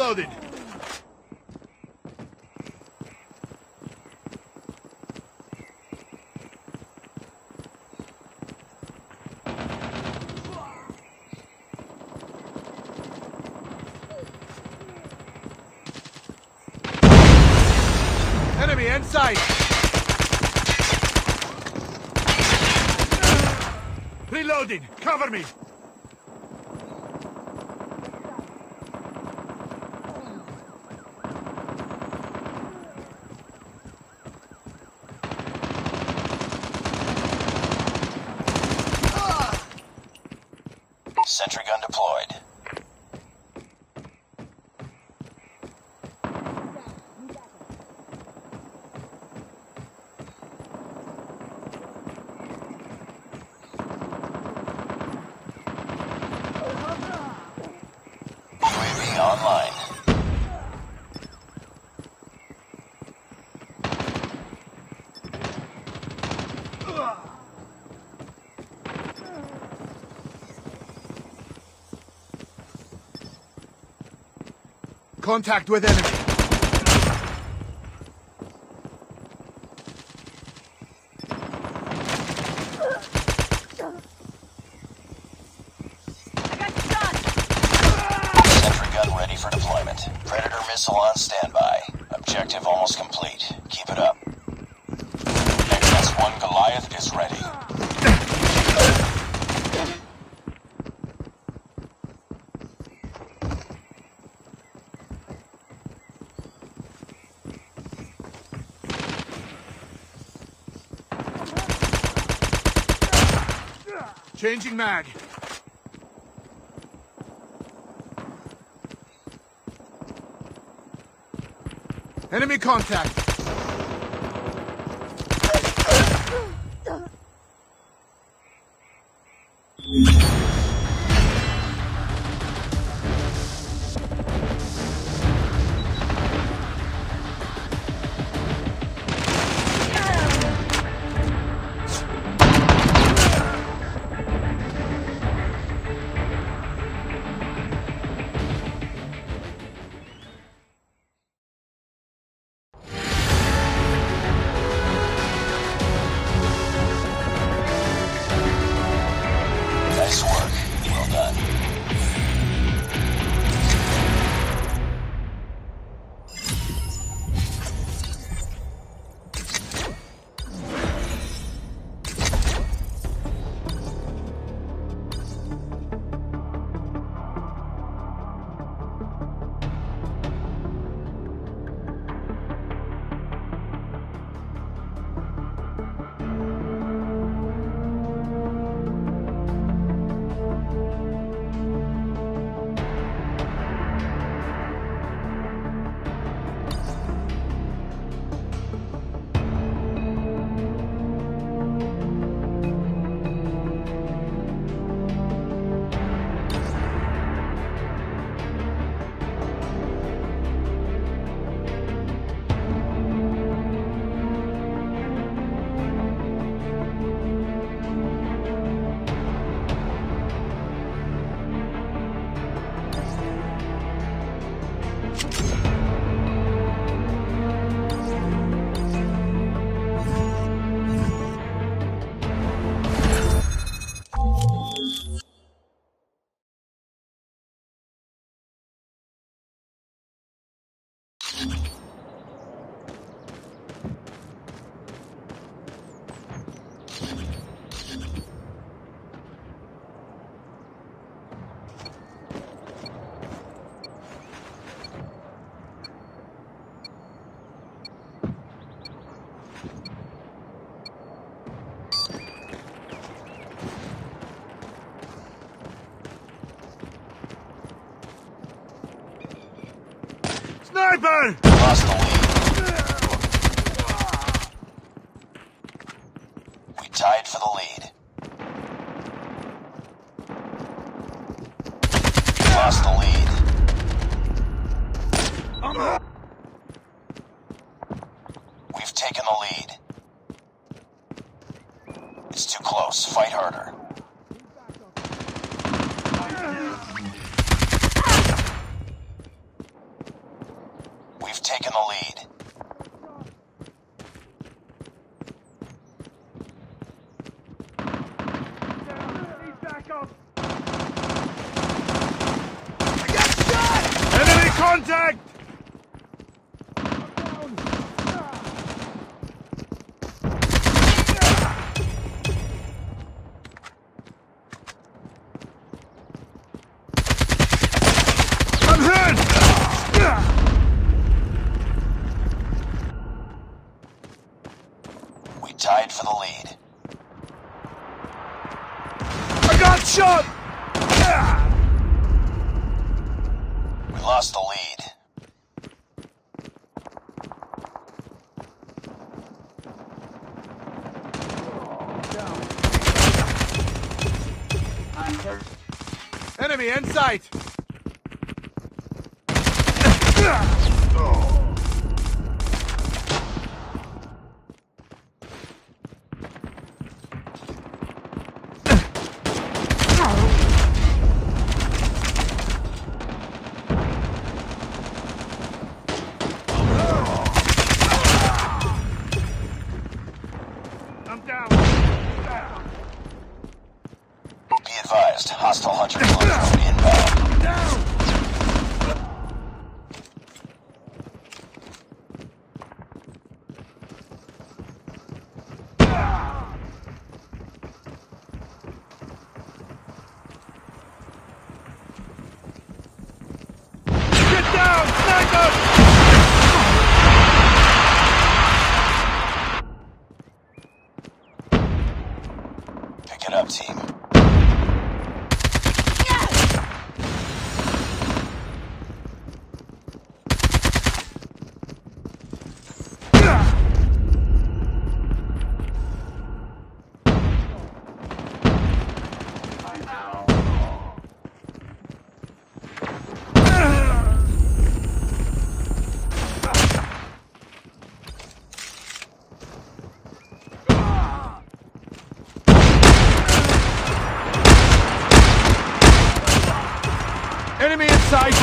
Reloading. Enemy inside. Reloading. Cover me. Sentry gun deployed. UAV online. Contact with enemy. Sentry gun ready for deployment. Predator missile on standby. Objective almost complete. Keep it up. XS-1 Goliath is ready. Changing mag. Enemy contact. Nice work. Well done. Sniper! Lost the lead. We tied for the lead. Lost the lead. We've taken the lead. It's too close. Fight harder. We've taken the lead. Enemy contact! I'm hit! We tied for the lead. I got shot! We lost the lead. Enemy in sight! I'm down. Be advised, hostile hunter close inbound. Down! Get down! Sniper! Pick it up, team. Enemy in sight!